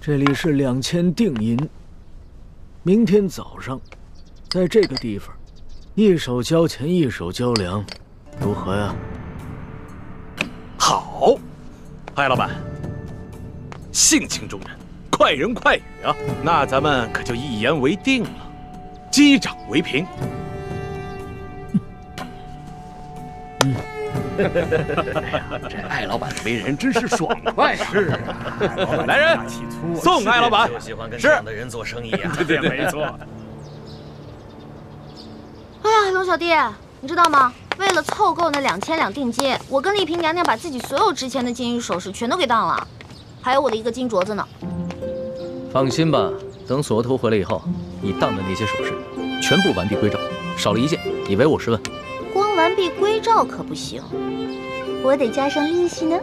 这里是2000定银。明天早上，在这个地方，一手交钱，一手交粮，如何呀？ 好，艾老板，性情中人，快人快语啊！那咱们可就一言为定了，击掌为凭。 这艾老板的为人真是爽快。是啊， 来人，送艾老板。 就喜欢跟这样的人做生意啊。 对，没错。 哎呀，龙小弟，你知道吗？为了凑够那2000两定金，我跟丽萍娘娘把自己所有值钱的金玉首饰全都给当了，还有我的一个金镯子呢。 放心吧，等锁头回来以后，你当的那些首饰全部完璧归赵，少了一件，你唯我是问。 光完璧归赵可不行，我得加上利息呢。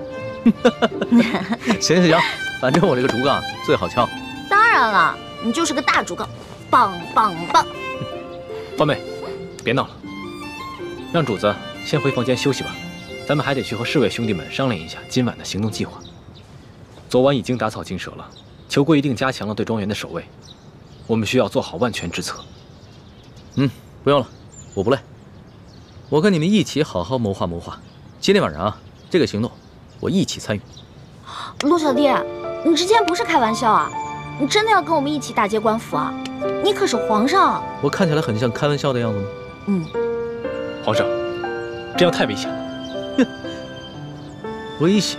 行，反正我这个竹杠最好敲。 当然了，你就是个大竹杠，棒棒棒！ 花妹，别闹了，让主子先回房间休息吧。咱们还得去和侍卫兄弟们商量一下今晚的行动计划。昨晚已经打草惊蛇了，裘贵一定加强了对庄园的守卫，我们需要做好万全之策。 不用了，我不累。我跟你们一起好好谋划谋划。今天晚上啊，这个行动我一起参与。 陆小弟，你之前不是开玩笑啊？你真的要跟我们一起打劫官府啊？你可是皇上。 我看起来很像开玩笑的样子吗？ 皇上，这样太危险了。 危险？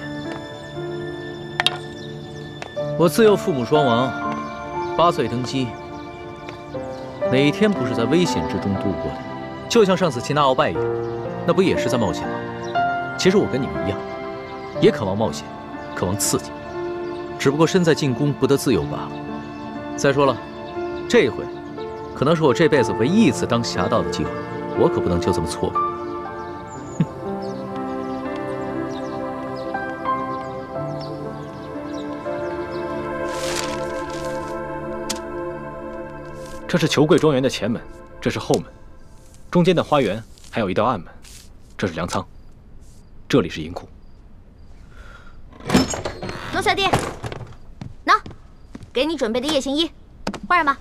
我自幼父母双亡，8岁登基，哪一天不是在危险之中度过的？就像上次擒拿鳌拜一样，那不也是在冒险吗？其实我跟你们一样，也渴望冒险，渴望刺激，只不过身在禁宫不得自由罢了。再说了，这一回可能是我这辈子唯一一次当侠盗的机会，我可不能就这么错过。 这是裘贵庄园的前门，这是后门，中间的花园还有一道暗门，这是粮仓，这里是银库。 龙小弟，喏，给你准备的夜行衣，换上吧。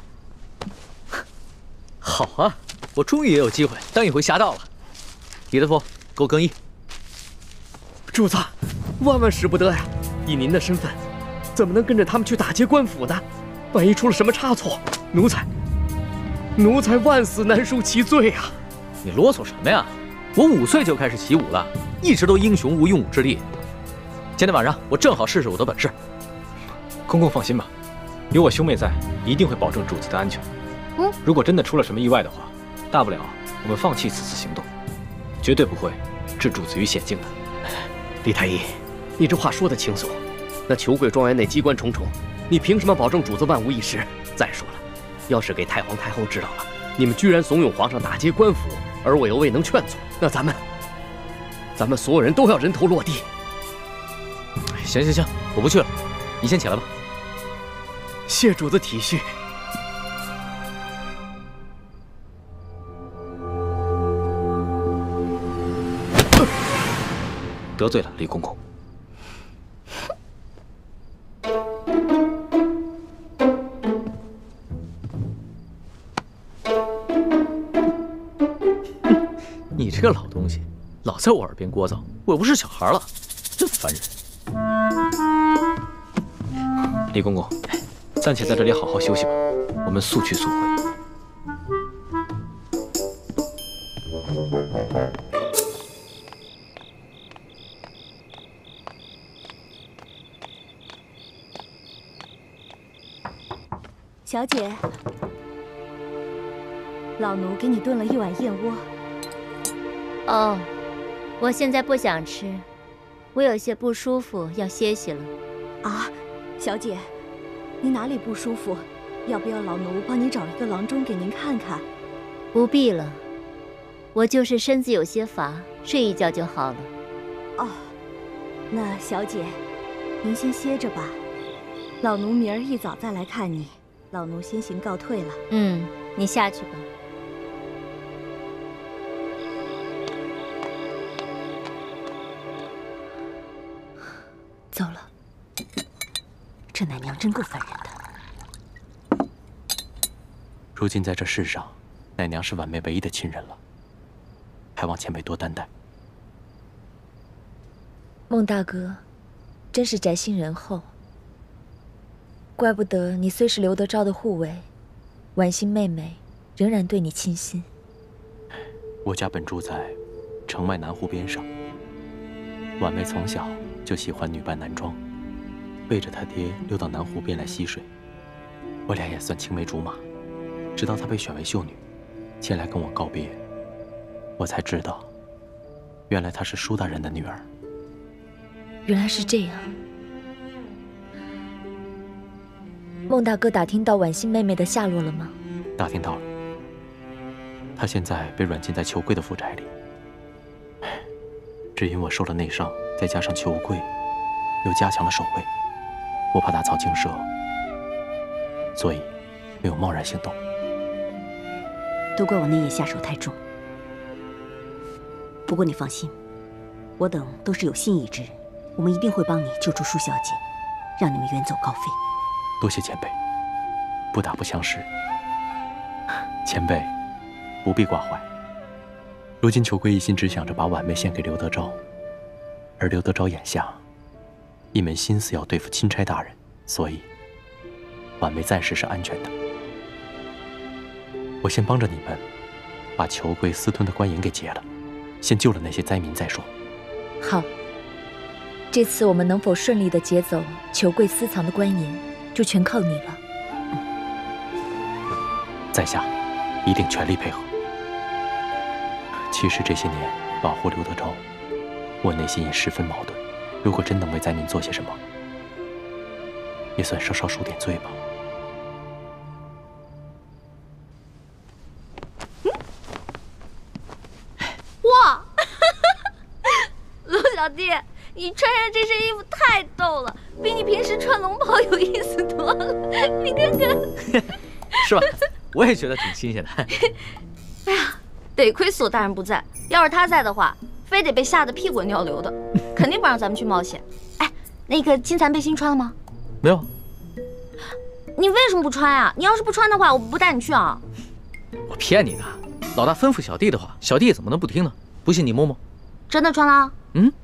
好啊，我终于也有机会当一回侠盗了。李德福，给我更衣。 主子，万万使不得呀！以您的身份，怎么能跟着他们去打劫官府呢？万一出了什么差错，奴才万死难赎其罪啊！ 你啰嗦什么呀？我5岁就开始习武了，一直都英雄无用武之地。今天晚上我正好试试我的本事。 公公放心吧，有我兄妹在，一定会保证主子的安全。如果真的出了什么意外的话，大不了我们放弃此次行动，绝对不会置主子于险境的。 李太医，你这话说得轻松，那裘贵庄园内机关重重，你凭什么保证主子万无一失？再说了，要是给太皇太后知道了，你们居然怂恿皇上打劫官府，而我又未能劝阻，那咱们所有人都要人头落地。 行，我不去了，你先起来吧。 谢主子体恤。 得罪了李公公。 你这个老东西，老在我耳边聒噪，我又不是小孩了，真烦人。 李公公，暂且在这里好好休息吧，我们速去速回。 小姐，老奴给你炖了一碗燕窝。 哦，我现在不想吃，我有些不舒服，要歇息了。 啊，小姐，你哪里不舒服？要不要老奴帮你找一个郎中给您看看？ 不必了，我就是身子有些乏，睡一觉就好了。 哦，那小姐，您先歇着吧，老奴明儿一早再来看你。老奴先行告退了。 你下去吧。 走了。 这奶娘真够烦人的。 如今在这世上，奶娘是婉妹唯一的亲人了，还望前辈多担待。 孟大哥，真是宅心仁厚。怪不得你虽是刘德昭的护卫，婉心妹妹仍然对你倾心。 我家本住在城外南湖边上，婉妹从小就喜欢女扮男装，背着她爹溜到南湖边来戏水。我俩也算青梅竹马，直到她被选为秀女，前来跟我告别，我才知道，原来她是舒大人的女儿。 原来是这样。孟大哥打听到婉心妹妹的下落了吗？ 打听到了，她现在被软禁在裘贵的府宅里。只因我受了内伤，再加上裘贵又加强了守卫，我怕打草惊蛇，所以没有贸然行动。 都怪我那夜下手太重。不过你放心，我等都是有心意之人，我们一定会帮你救出舒小姐，让你们远走高飞。 多谢前辈，不打不相识。前辈不必挂怀。如今裘贵一心只想着把婉妹献给刘德昭，而刘德昭眼下一门心思要对付钦差大人，所以婉妹暂时是安全的。我先帮着你们把裘贵私吞的官银给劫了，先救了那些灾民再说。 好，这次我们能否顺利地劫走裘贵私藏的官银，就全靠你了。 在下一定全力配合。其实这些年保护刘德昭，我内心也十分矛盾。如果真能为灾民做些什么，也算稍稍赎点罪吧。 哇，陆小弟，你穿上这身衣服太逗了，比你平时穿龙袍有意思多了。你看看， 是吧？我也觉得挺新鲜的。 哎呀，得亏索大人不在，要是他在的话，非得被吓得屁滚尿流的，肯定不让咱们去冒险。哎，那个金蚕背心穿了吗？ 没有。 你为什么不穿啊？你要是不穿的话，我不带你去啊。 我骗你的，老大吩咐小弟的话，小弟怎么能不听呢？不信你摸摸。 真的穿了？ 嗯。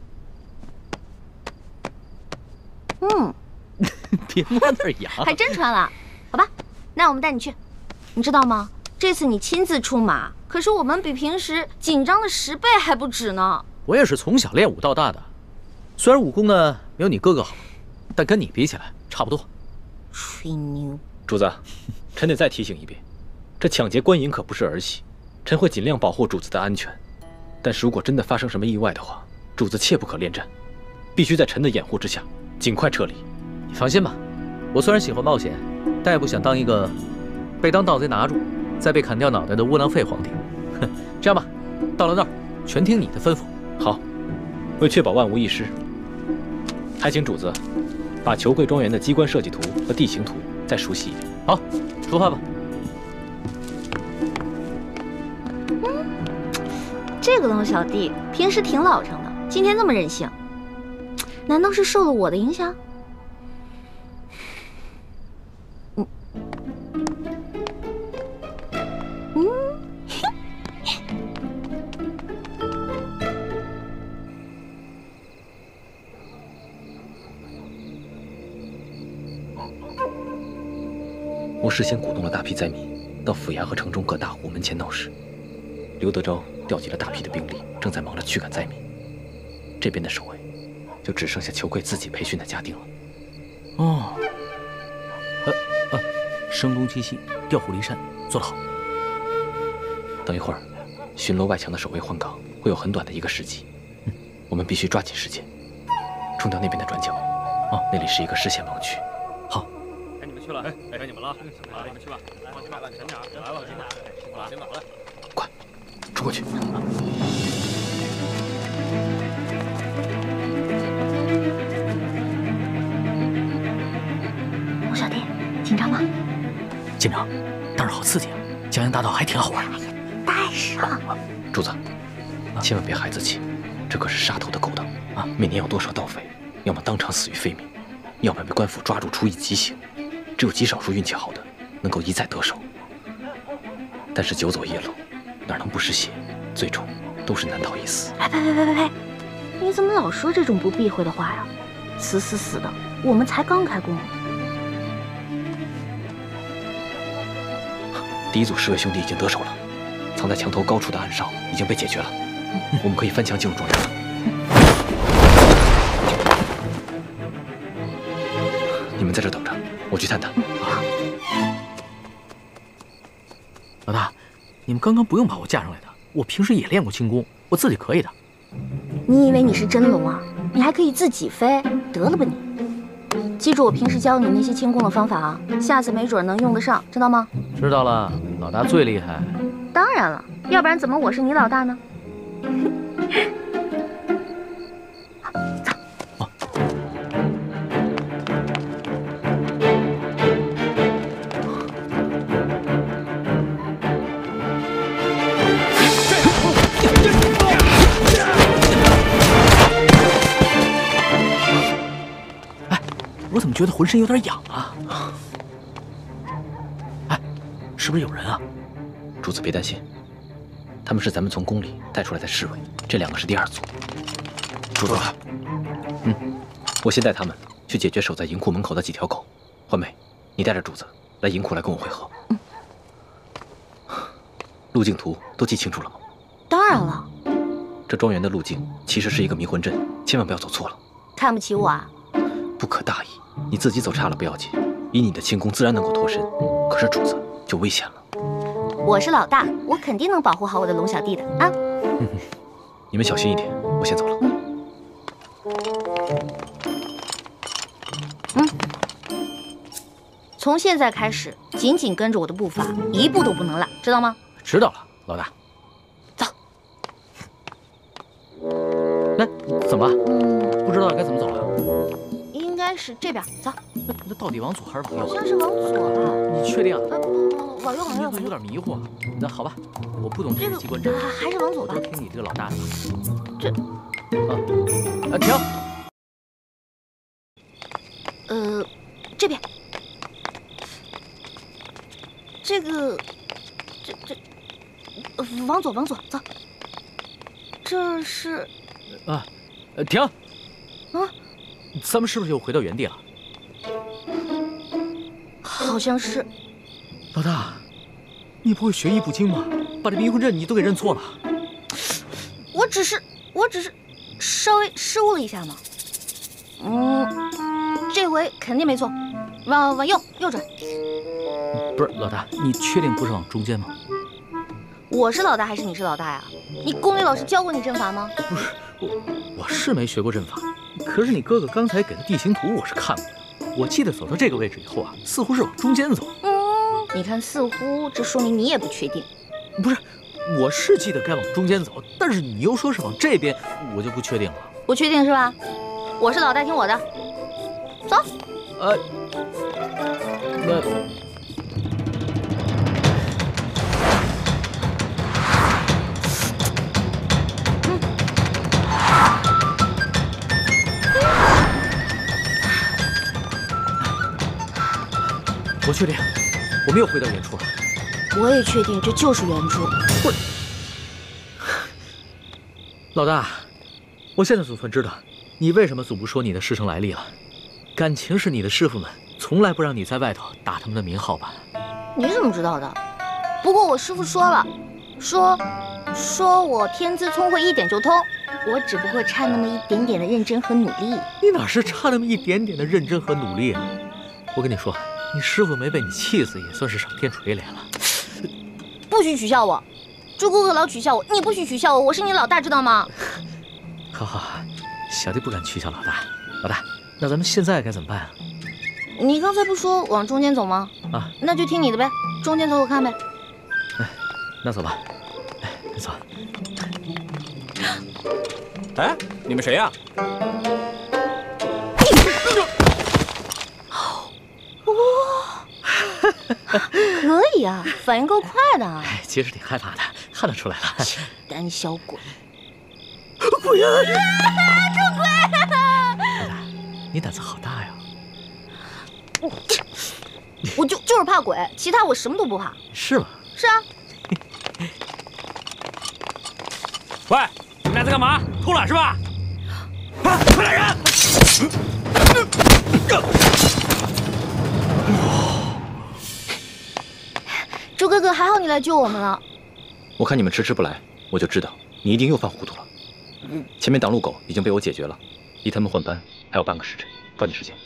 别摸那儿痒。 还真穿了，好吧，那我们带你去。你知道吗？这次你亲自出马，可是我们比平时紧张了10倍还不止呢。 我也是从小练武到大的，虽然武功呢没有你哥哥好，但跟你比起来差不多。 吹牛！ 主子，臣得再提醒一遍，这抢劫官银可不是儿戏，臣会尽量保护主子的安全。但是如果真的发生什么意外的话，主子切不可恋战，必须在臣的掩护之下尽快撤离。 你放心吧，我虽然喜欢冒险，但也不想当一个被当盗贼拿住，再被砍掉脑袋的窝囊废皇帝。哼，这样吧，到了那儿全听你的吩咐。 好，为确保万无一失，还请主子把裘贵庄园的机关设计图和地形图再熟悉一遍。 好，出发吧。 这个龙小弟平时挺老成的，今天那么任性，难道是受了我的影响？ 我事先鼓动了大批灾民到府衙和城中各大户门前闹事。刘德昭调集了大批的兵力，正在忙着驱赶灾民。这边的守卫就只剩下裘贵自己培训的家丁了。 哦，声东击西，调虎离山，做得好。 等一会儿，巡逻外墙的守卫换岗，会有很短的一个时机。我们必须抓紧时间，冲掉那边的转角。哦，那里是一个视线盲区。好。 该你们去了，该你们了，来，你们去吧，来吧，来了，前点，来了，先走了， 快，冲过去。 龙小弟，紧张吗？ 紧张，但是好刺激啊！江洋大盗还挺好玩。 带上。 主子，千万别孩子气，这可是杀头的勾当啊！每年有多少盗匪，要么当场死于非命， 要么被官府抓住处以极刑，只有极少数运气好的能够一再得手。但是久走夜路，哪能不湿血？最终都是难逃一死。 哎，呸！你怎么老说这种不避讳的话呀？死的，我们才刚开工。 第一组侍卫兄弟已经得手了，藏在墙头高处的暗哨已经被解决了，我们可以翻墙进入庄园了。你们在这等着，我去探探。 老大，你们刚刚不用把我架上来的，我平时也练过轻功，我自己可以的。 你以为你是真龙啊？你还可以自己飞，得了吧你！记住我平时教你那些轻功的方法啊，下次没准能用得上，知道吗？ 知道了，老大最厉害。 当然了，要不然怎么我是你老大呢？ 我怎么觉得浑身有点痒啊？哎，是不是有人啊？ 主子别担心，他们是咱们从宫里带出来的侍卫，这两个是第二组。 主子， 我先带他们去解决守在银库门口的几条狗。欢梅，你带着主子来银库来跟我会合。路径图都记清楚了吗？ 当然了。 这庄园的路径其实是一个迷魂阵，千万不要走错了。 看不起我啊？ 不可大意，你自己走差了不要紧，以你的轻功自然能够脱身，可是主子就危险了。 我是老大，我肯定能保护好我的龙小弟的啊。 你们小心一点，我先走了。 从现在开始，紧紧跟着我的步伐，一步都不能落，知道吗？ 知道了，老大。 走。 哎，怎么了？不知道该怎么走了？ 应该是这边，走。 那到底往左还是往右？ 好像是往左吧？ 你确定啊？ 不，往右，往右。 有点迷糊啊。那好吧，我不懂这个机关阵， 还是往左吧。 我听你这个老大的吧。 这， 停。 这边。往左，走。这是。 停。 啊。 咱们是不是又回到原地了？ 好像是。 老大，你不会学艺不精吗？把这迷魂阵你都给认错了。 我只是稍微失误了一下嘛。这回肯定没错，往右转。 不是老大，你确定不是往中间吗？ 我是老大还是你是老大呀？你宫里老师教过你阵法吗？ 不是，我是没学过阵法，可是你哥哥刚才给的地形图我是看过的。我记得走到这个位置以后啊，似乎是往中间走。 你看似乎，这说明你也不确定。 不是，我是记得该往中间走，但是你又说是往这边，我就不确定了。 不确定是吧？我是老大，听我的，走。 那。我确定，我们又回到原处了。 我也确定这就是原处。 不是，老大，我现在总算知道你为什么总不说你的师承来历了。感情是你的师傅们从来不让你在外头打他们的名号吧？ 你怎么知道的？不过我师傅说了，说我天资聪慧，一点就通。我只不过差那么一点点的认真和努力。 你哪是差那么一点点的认真和努力啊？我跟你说。你师傅没被你气死，也算是上天垂怜了。 不许取笑我，朱哥哥老取笑我，你不许取笑我，我是你老大，知道吗？ 好，小弟不敢取笑老大。老大，那咱们现在该怎么办啊？ 你刚才不说往中间走吗？ 啊， 那就听你的呗，中间走走看呗。 那走吧。走。 哎，你们谁呀？ 可以啊，反应够快的啊！ 其实挺害怕的，看得出来了。 胆小鬼！ 鬼呀！ 这鬼！ 老大，你胆子好大呀！ 我就是怕鬼，其他我什么都不怕。 是吗？ 是啊。 喂，你们俩在干嘛？偷懒是吧？快来人！ 周哥哥，还好你来救我们了。 我看你们迟迟不来，我就知道你一定又犯糊涂了。前面挡路狗已经被我解决了，离他们换班还有半个时辰，抓紧时间。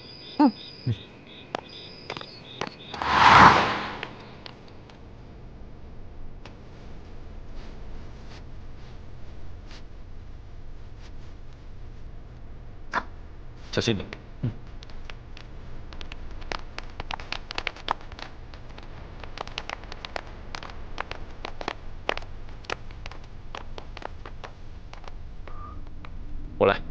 小心点。我来。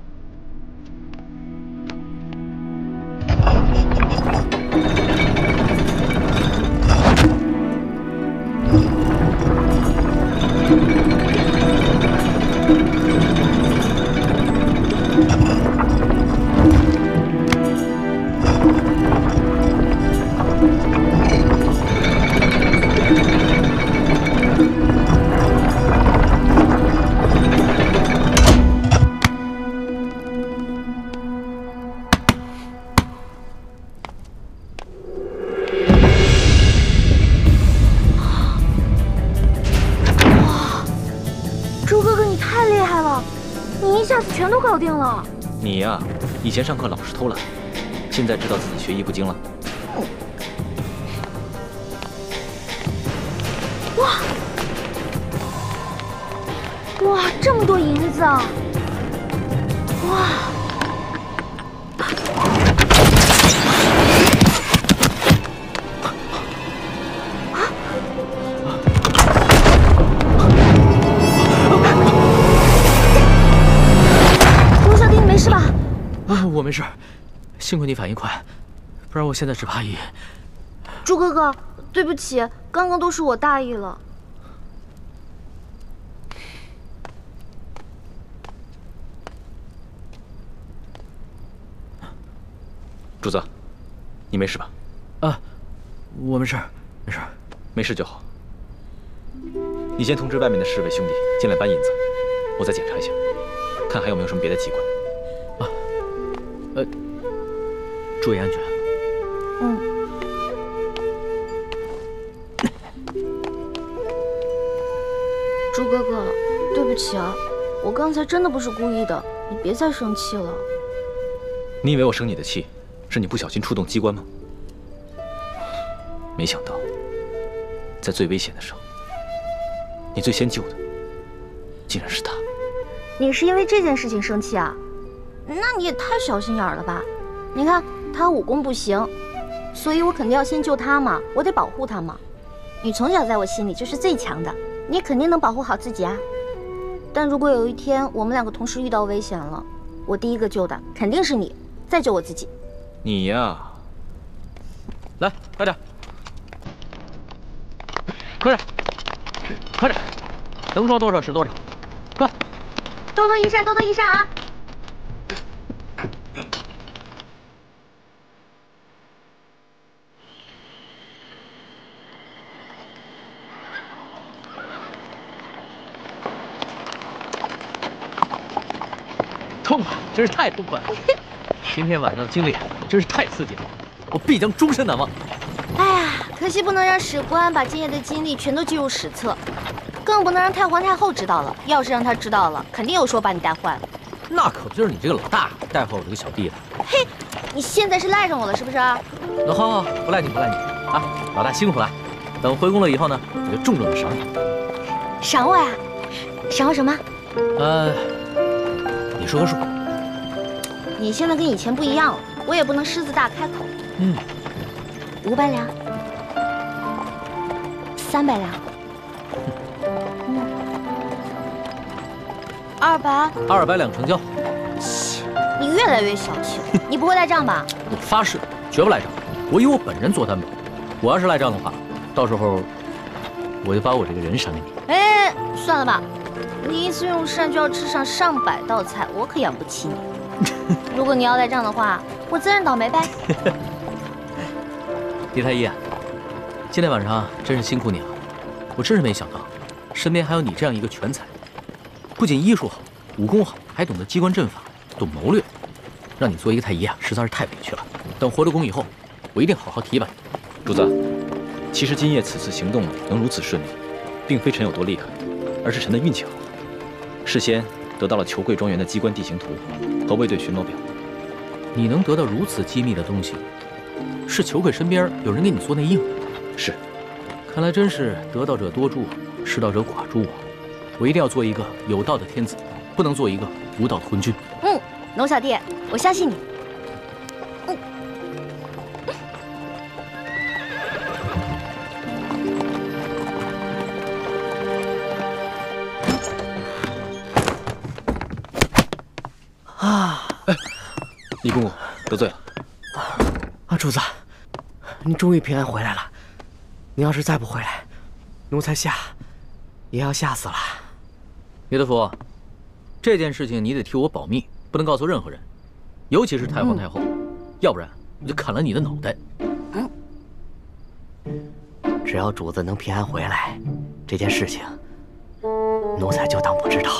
全都搞定了。 你呀，以前上课老是偷懒，现在知道自己学艺不精了。 哇，这么多银子啊！哇！ 我没事，幸亏你反应快，不然我现在只怕朱哥哥，对不起，刚刚都是我大意了。 主子，你没事吧？ 啊，我没事，没事， 没事就好。你先通知外面的侍卫兄弟进来搬银子，我再检查一下，看还有没有什么别的机关。 注意安全。 朱哥哥，对不起啊，我刚才真的不是故意的，你别再生气了。 你以为我生你的气，是你不小心触动机关吗？没想到，在最危险的时候，你最先救的，竟然是他。 你是因为这件事情生气啊？那你也太小心眼了吧！你看他武功不行，所以我肯定要先救他嘛，我得保护他嘛。你从小在我心里就是最强的，你也肯定能保护好自己啊。但如果有一天我们两个同时遇到危险了，我第一个救的肯定是你，再救我自己。 你呀， 来，快点，快点，快点，能装多少是多少，快！ 多多益善，多多益善啊！ 痛快，真是太痛快了！今天晚上的经历真是太刺激了，我必将终身难忘。 哎呀，可惜不能让史官把今夜的经历全都记入史册，更不能让太皇太后知道了。要是让她知道了，肯定有说把你带坏了。 那可不就是你这个老大带坏我这个小弟了？ 嘿，你现在是赖上我了是不是？ 那好，不赖你，不赖你啊！老大辛苦了，等回宫了以后呢，我就重重的赏你。 赏我呀？赏我什么？ 你说个数。 你现在跟以前不一样了，我也不能狮子大开口。500两，300两，200 两成交。 你越来越小气了，你不会赖账吧？ 我发誓，绝不赖账。我以我本人做担保。我要是赖账的话，到时候我就把我这个人赏给你。 哎，算了吧，你一次用膳就要吃上上百道菜，我可养不起你。如果你要赖账的话，我自认倒霉呗。 李太医，今天晚上真是辛苦你了。我真是没想到，身边还有你这样一个全才，不仅医术好，武功好，还懂得机关阵法，懂谋略。让你做一个太医啊，实在是太委屈了。等活了功以后，我一定好好提拔你。 主子，其实今夜此次行动能如此顺利，并非臣有多厉害，而是臣的运气好。事先得到了裘贵庄园的机关地形图和卫队巡逻表。 你能得到如此机密的东西，是裘贵身边有人给你做内应？ 是。 看来真是得道者多助，失道者寡助啊！我一定要做一个有道的天子，不能做一个无道的昏君。 龙小弟，我相信你。 李公公得罪了。 主子，你终于平安回来了。你要是再不回来，奴才也要吓死了。 李德福，这件事情你得替我保密，不能告诉任何人，尤其是太皇太后，要不然我就砍了你的脑袋。 只要主子能平安回来，这件事情奴才就当不知道。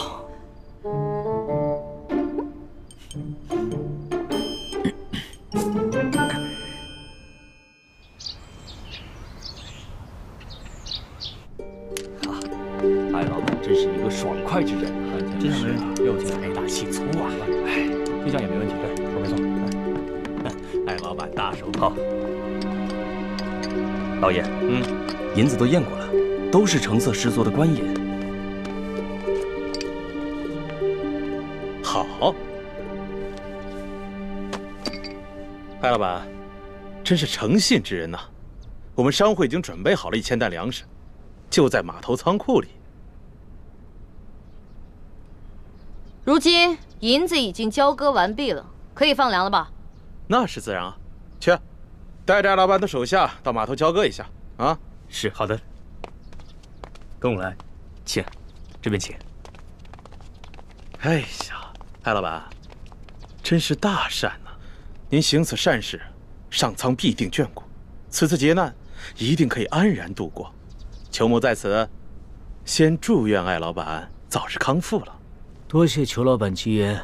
艾老板真是一个爽快之人，真是又财大气粗啊！哎，这样也没问题，对，说没错。艾老板大手好。 老爷，银子都验过了，都是成色师做的官银。 好，艾老板，真是诚信之人呐！我们商会已经准备好了1000担粮食，就在码头仓库里。 如今银子已经交割完毕了，可以放粮了吧？ 那是自然啊，去，带着艾老板的手下到码头交割一下啊。 是，好的。跟我来，请，这边请。 哎呀，艾老板，真是大善呐！您行此善事，上苍必定眷顾，此次劫难一定可以安然度过。裘某在此，先祝愿艾老板早日康复了。 多谢裘老板吉言。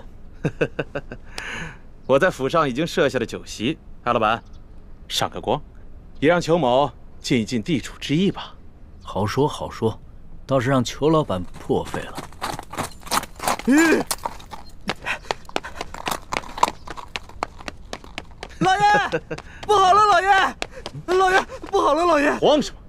我在府上已经设下了酒席，艾老板，上个光，也让裘某尽一尽地主之谊吧。 好说好说，倒是让裘老板破费了。 老爷，不好了，老爷，老爷，不好了，老爷！ 慌什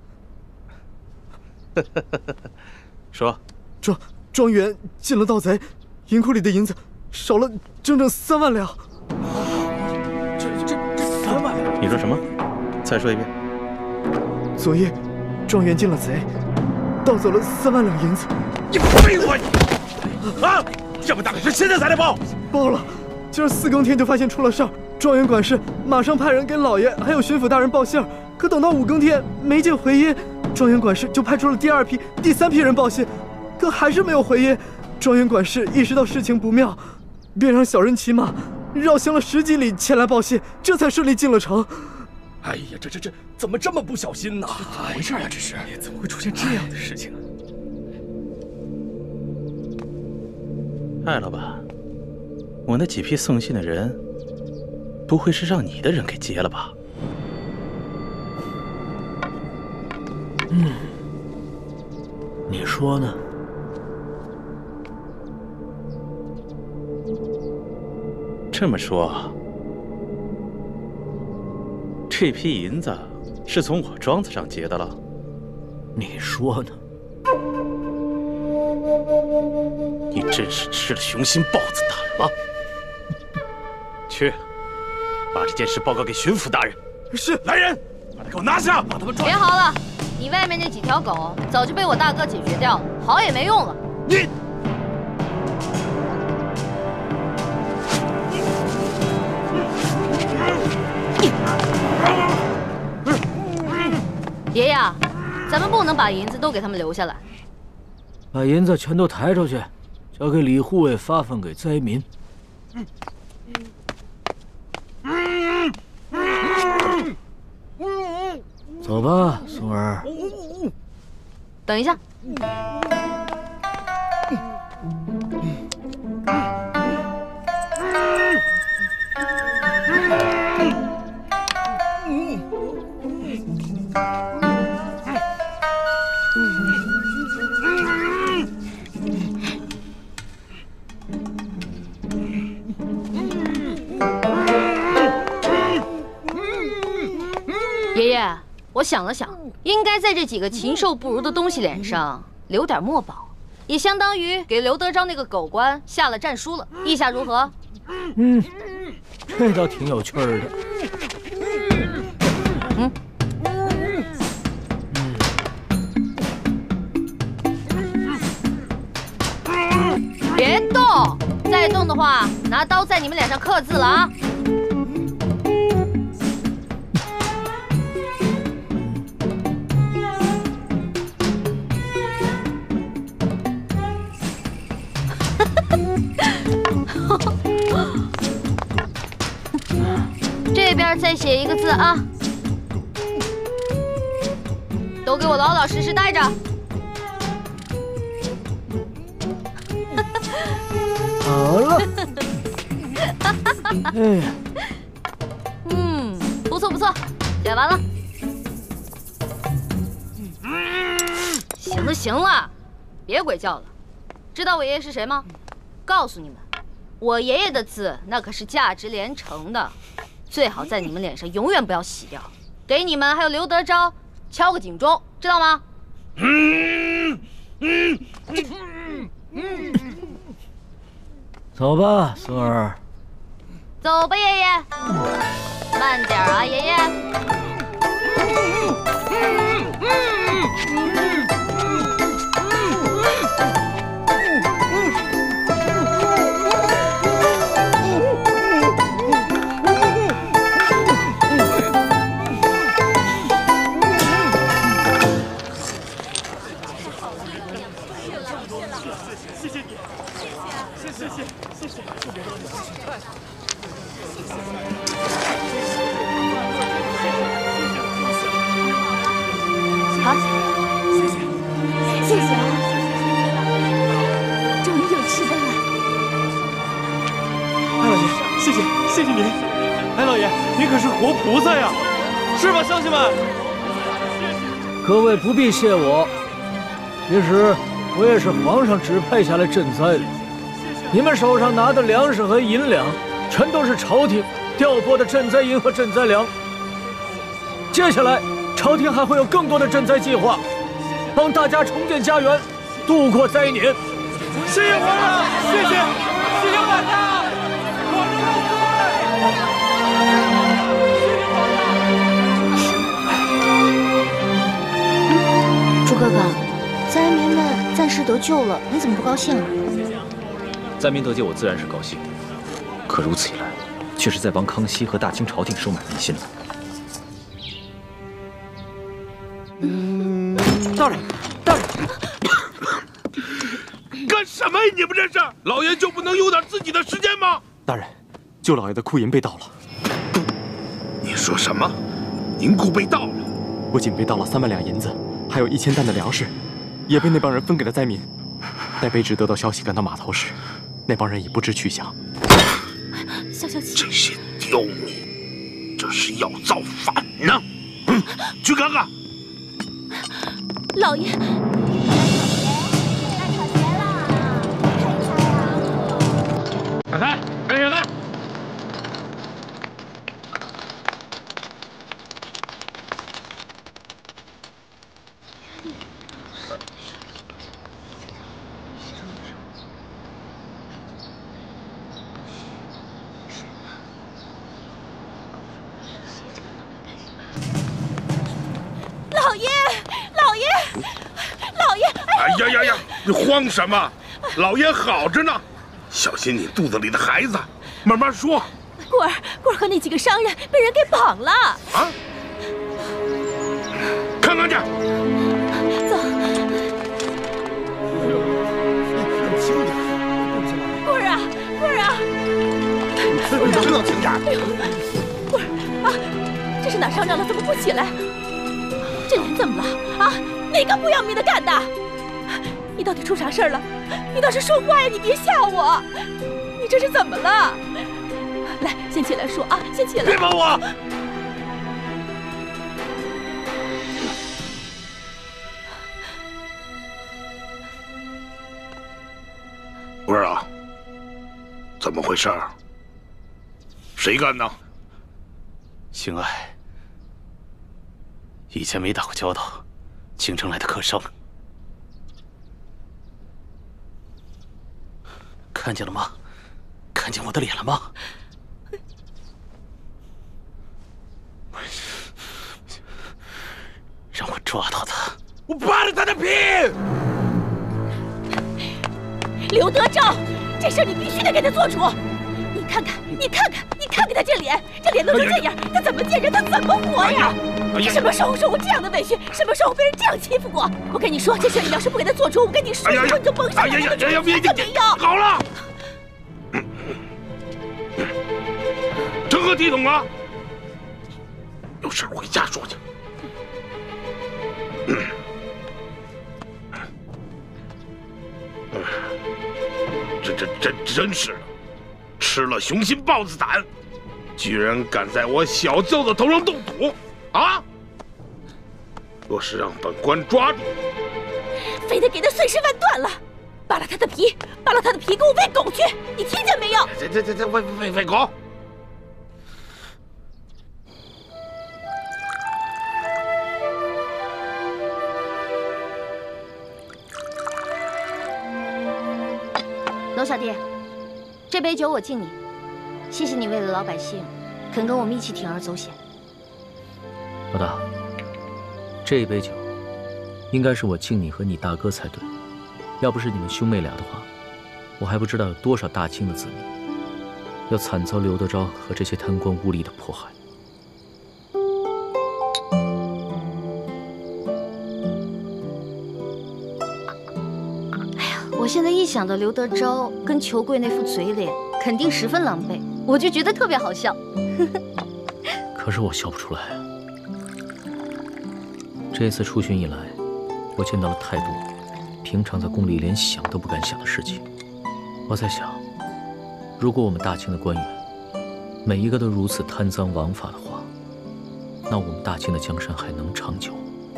么？说， 庄园进了盗贼，银库里的银子少了整整3万两。 这3万两？你说什么？再说一遍。 昨夜，庄园进了贼，盗走了3万两银子。 你废话你！啊！这么大的事，现在才来报？ 报了，今儿4更天就发现出了事儿。庄园管事马上派人给老爷还有巡抚大人报信儿，可等到5更天没见回音，庄园管事就派出了第2批、第3批人报信，可还是没有回音。庄园管事意识到事情不妙，便让小人骑马绕行了10几里前来报信，这才顺利进了城。 哎呀，这怎么这么不小心呢？ 怎么回事啊？这是怎么会出现这样的事情？ 艾老板，我那几批送信的人，不会是让你的人给劫了吧？ 你说呢？ 这么说，这批银子是从我庄子上劫的了？ 你说呢？ 你真是吃了雄心豹子胆了！去，把这件事报告给巡抚大人。 是， 来人，把他给我拿下！把他们抓！ 别嚎了，你外面那几条狗早就被我大哥解决掉了，嚎也没用了。 你。 爷爷，咱们不能把银子都给他们留下来， 把银子全都抬出去，交给李护卫发放给灾民。 走吧，松儿。 等一下。爷爷，我想了想，应该在这几个禽兽不如的东西脸上留点墨宝，也相当于给刘德昭那个狗官下了战书了。意下如何？ 这倒挺有趣儿的。 别动！再动的话，拿刀在你们脸上刻字了啊！这边再写一个字啊！都给我老老实实待着。 好了。哎呀， 不错不错，写完了。行了行了，别鬼叫了。知道我爷爷是谁吗？告诉你们，我爷爷的字那可是价值连城的，最好在你们脸上永远不要洗掉。给你们还有刘德昭敲个警钟，知道吗？ 走吧，松儿。 走吧，爷爷。慢点啊，爷爷。 谢谢您，哎，老爷，您可是活菩萨呀，是吧，乡亲们？ 各位不必谢我，其实我也是皇上指派下来赈灾的。你们手上拿的粮食和银两，全都是朝廷调拨的赈灾银和赈灾粮。接下来，朝廷还会有更多的赈灾计划，帮大家重建家园，度过灾年。 谢谢皇上，谢谢大家。 朱哥哥，灾民们暂时得救了，你怎么不高兴啊？ 灾民得救，我自然是高兴。可如此一来，却是在帮康熙和大清朝廷收买民心了。 大人， 干什么呀？你们这是？老爷就不能有点自己的时间吗？ 大人，舅老爷的库银被盗了。 你说什么？银库被盗了？ 不仅被盗了3万两银子，还有1000担的粮食，也被那帮人分给了灾民。待卑职得到消息赶到码头时，那帮人已不知去向。 萧小七， 这些刁民，这是要造反呢！去看看。 老爷。 小三，赶紧小三。哎呀呀！你慌什么？老爷好着呢，小心你肚子里的孩子，慢慢说。 棍儿和那几个商人被人给绑了。 啊！看看去。 走。棍儿啊！ 你知道轻点。 棍儿啊！这是哪上着了？怎么不起来？ 这人怎么了啊？哪个不要命的干的？你到底出啥事儿了？你倒是说话呀！你别吓我！你这是怎么了？来，先起来说啊，先起来！ 别碰我！文儿啊，怎么回事？谁干的？ 星爱，以前没打过交道，京城来的客生。看见了吗？看见我的脸了吗？让我抓到他！ 我扒了他的皮！ 刘德昭，这事儿你必须得给他做主。你看看，你看看，你看看他这脸，这脸都成这样，他怎么见人？他怎么活呀？你什么时候受过这样的委屈？什么时候被人这样欺负过？我跟你说，这事你要是不给他做主，我跟你说，以后你就甭想来了。别没有。 好了，成何体统啊！有事回家说去。这真是的，吃了雄心豹子胆，居然敢在我小舅子头上动土啊！若是让本官抓住， 非得给他碎尸万段了，扒了他的皮，扒了他的皮，给我喂狗去！你听见没有？ 这喂狗！ 娄小弟，这杯酒我敬你，谢谢你为了老百姓，肯跟我们一起铤而走险。 老大，这杯酒应该是我敬你和你大哥才对，要不是你们兄妹俩的话，我还不知道有多少大清的子民要惨遭刘德昭和这些贪官污吏的迫害。 我现在一想到刘德昭跟裘贵那副嘴脸，肯定十分狼狈，我就觉得特别好笑。 可是我笑不出来啊！这次出巡以来，我见到了太多平常在宫里连想都不敢想的事情。我在想，如果我们大清的官员每一个都如此贪赃枉法的话，那我们大清的江山还能长久？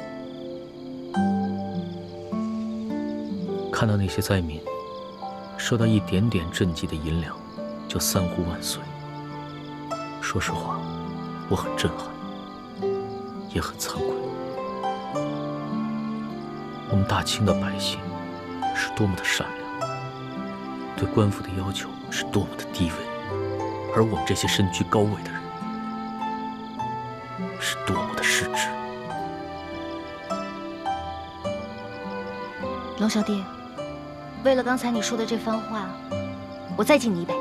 看到那些灾民收到一点点赈济的银两，就三呼万岁。说实话，我很震撼，也很惭愧。我们大清的百姓是多么的善良，对官府的要求是多么的低微，而我们这些身居高位的人是多么的失职。 娄小弟，为了刚才你说的这番话，我再敬你一杯。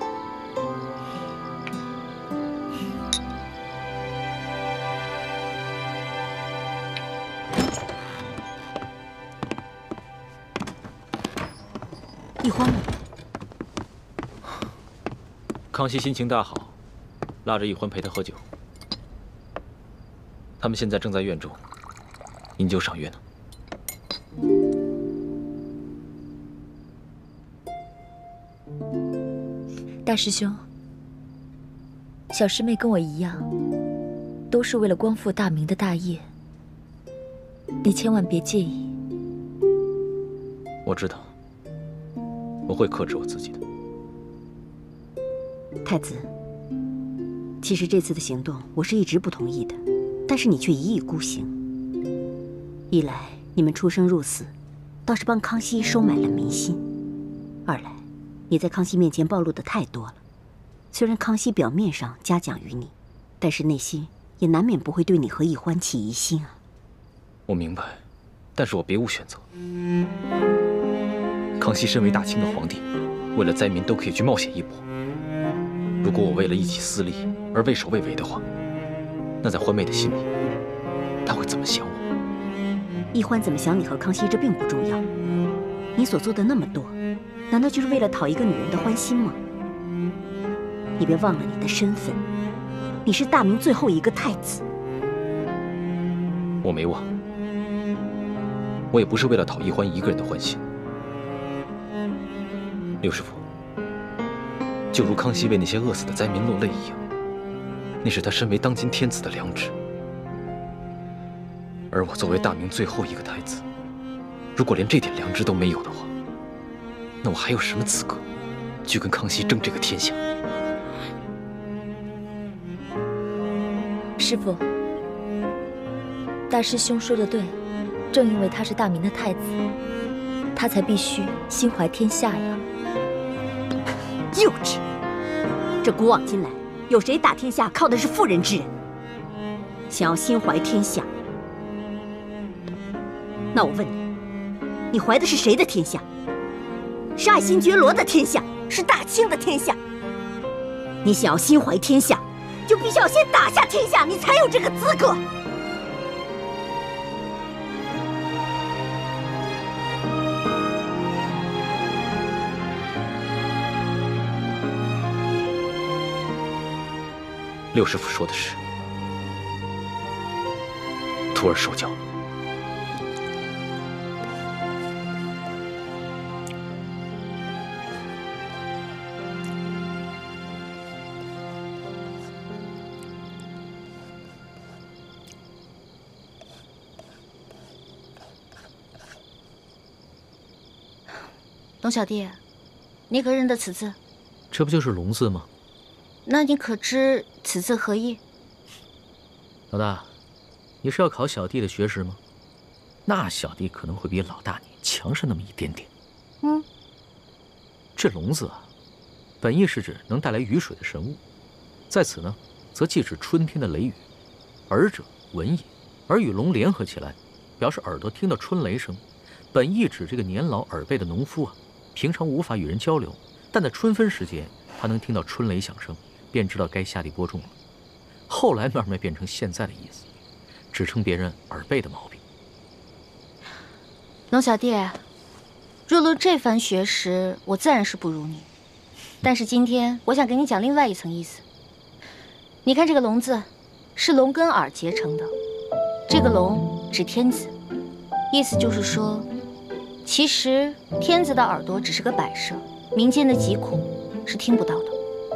易欢呢？ 康熙心情大好，拉着易欢陪他喝酒。他们现在正在院中饮酒赏月呢。 大师兄，小师妹跟我一样，都是为了光复大明的大业，你千万别介意。 我知道，我会克制我自己的。 太子，其实这次的行动我是一直不同意的，但是你却一意孤行。一来你们出生入死，倒是帮康熙收买了民心；二来，你在康熙面前暴露的太多了。虽然康熙表面上嘉奖于你，但是内心也难免不会对你和易欢起疑心啊。 我明白，但是我别无选择。康熙身为大清的皇帝，为了灾民都可以去冒险一搏。如果我为了一己私利而畏首畏尾的话，那在欢妹的心里，她会怎么想我？ 易欢怎么想你和康熙，这并不重要。你所做的那么多，难道就是为了讨一个女人的欢心吗？你别忘了你的身份，你是大明最后一个太子。 我没忘，我也不是为了讨易欢一个人的欢心。刘师傅，就如康熙为那些饿死的灾民落泪一样，那是他身为当今天子的良知。而我作为大明最后一个太子，如果连这点良知都没有的话，那我还有什么资格去跟康熙争这个天下？ 师父，大师兄说的对，正因为他是大明的太子，他才必须心怀天下呀。 幼稚！这古往今来，有谁打天下靠的是妇人之仁？想要心怀天下，那我问你，你怀的是谁的天下？是爱新觉罗的天下，是大清的天下。你想要心怀天下，就必须要先打下天下，你才有这个资格。 六师傅说的是，徒儿受教。 龙小弟，你可认得此字？ 这不就是龙字吗？ 那你可知此字何意？ 老大，你是要考小弟的学识吗？那小弟可能会比老大你强上那么一点点。这龙字啊，本意是指能带来雨水的神物，在此呢，则既指春天的雷雨。耳者闻也，而与龙联合起来，表示耳朵听到春雷声。本意指这个年老耳背的农夫啊，平常无法与人交流，但在春分时节，他能听到春雷响声，便知道该下地播种了。后来慢慢变成现在的意思，指称别人耳背的毛病。 龙小弟，若论这番学识，我自然是不如你。但是今天我想给你讲另外一层意思。你看这个龙字，是龙跟耳结成的，这个龙指天子，意思就是说，其实天子的耳朵只是个摆设，民间的疾苦是听不到的。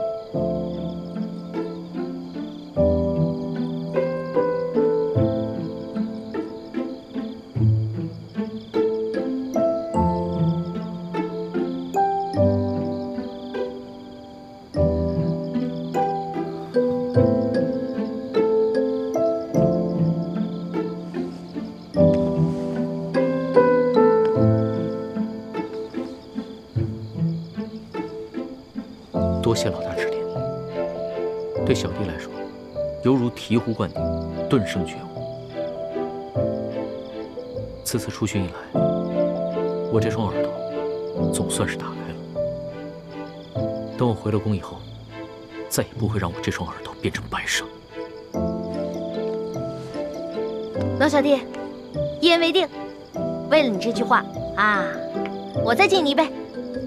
多谢老大指点，对小弟来说，犹如醍醐灌顶，顿生觉悟。此次出巡以来，我这双耳朵总算是打开了。等我回了宫以后，再也不会让我这双耳朵变成白纱。 龙小弟，一言为定。为了你这句话啊，我再敬你一杯。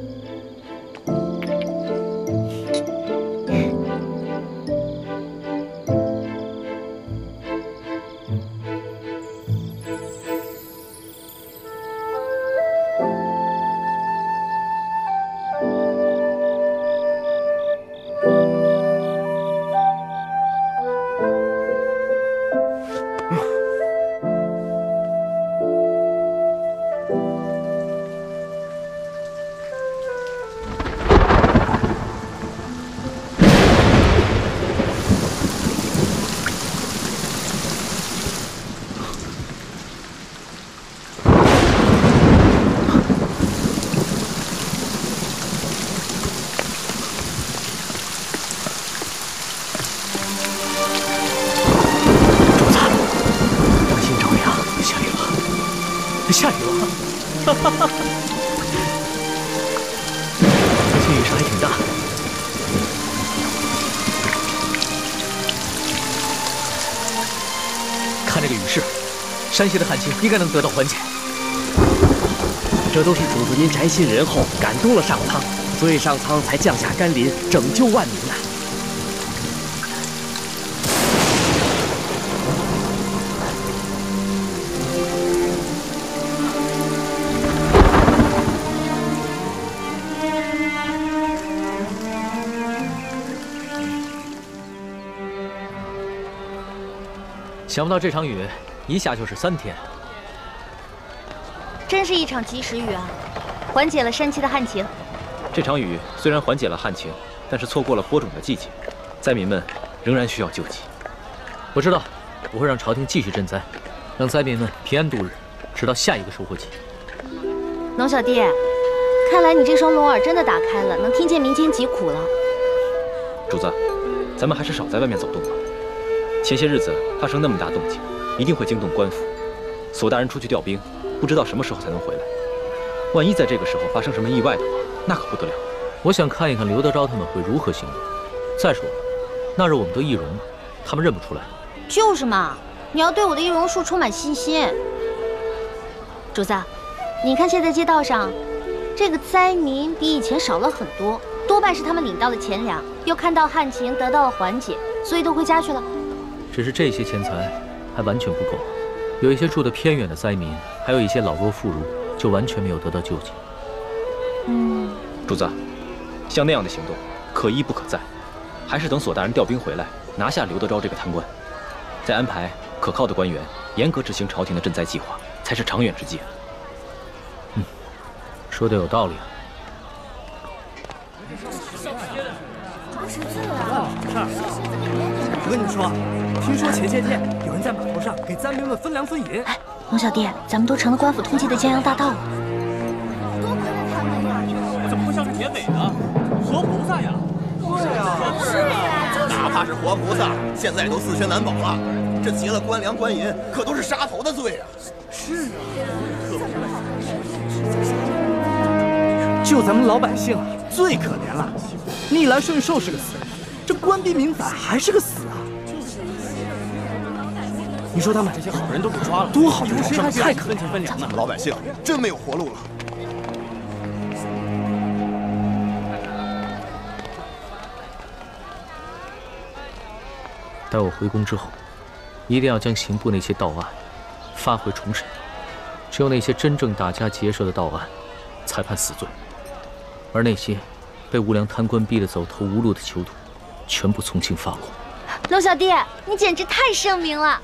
下雨了，哈哈哈！最近雨势还挺大。看这个雨势，山西的旱情应该能得到缓解。这都是主子您宅心仁厚，感动了上苍，所以上苍才降下甘霖，拯救万民呐。 想不到这场雨一下就是3天， 真是一场及时雨啊，缓解了山区的旱情。 这场雨虽然缓解了旱情，但是错过了播种的季节，灾民们仍然需要救济。 我知道，我会让朝廷继续赈灾，让灾民们平安度日，直到下一个收获季。 龙小弟，看来你这双聋耳真的打开了，能听见民间疾苦了。 主子，咱们还是少在外面走动吧。前些日子发生那么大动静，一定会惊动官府。索大人出去调兵，不知道什么时候才能回来。万一在这个时候发生什么意外的话，那可不得了。 我想看一看刘德昭他们会如何行动。再说了，那日我们都易容了，他们认不出来。 就是嘛，你要对我的易容术充满信心。主子，你看现在街道上，这个灾民比以前少了很多，多半是他们领到了钱粮，又看到旱情得到了缓解，所以都回家去了。 只是这些钱财还完全不够，有一些住得偏远的灾民，还有一些老弱妇孺，就完全没有得到救济。 主子，像那样的行动，可一不可再，还是等索大人调兵回来，拿下刘德昭这个贪官，再安排可靠的官员，严格执行朝廷的赈灾计划，才是长远之计。 说的有道理啊。 我跟你们说，听说前些天有人在码头上给灾民们分粮分银。 哎，龙小弟，咱们都成了官府通缉的江洋大盗了。 多亏了他们呀！ 怎么会像是铁匪呢？活菩萨呀！ 是呀， 哪怕是活菩萨，现在都4缺难保了。这劫了官粮官银，可都是杀头的罪啊！ 是啊，就咱们老百姓最可怜了。逆来顺受是个死，这官逼民反还是个死啊！你说他们这些好人都被抓了，多好的事啊！太可怜分粮了， 咱们老百姓真没有活路了。 待我回宫之后，一定要将刑部那些盗案发回重审，只有那些真正打家劫舍的盗案，才判死罪，而那些被无良贪官逼得走投无路的囚徒，全部从轻发落。 龙小弟，你简直太圣明了！